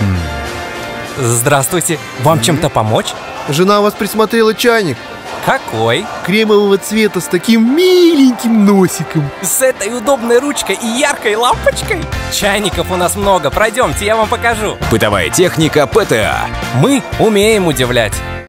Здравствуйте, вам чем-то помочь? Жена у вас присмотрела чайник Какой? кремового цвета с таким миленьким носиком. С этой удобной ручкой и яркой лампочкой? Чайников у нас много, пройдемте, я вам покажу. Бытовая техника ПТА. Мы умеем удивлять.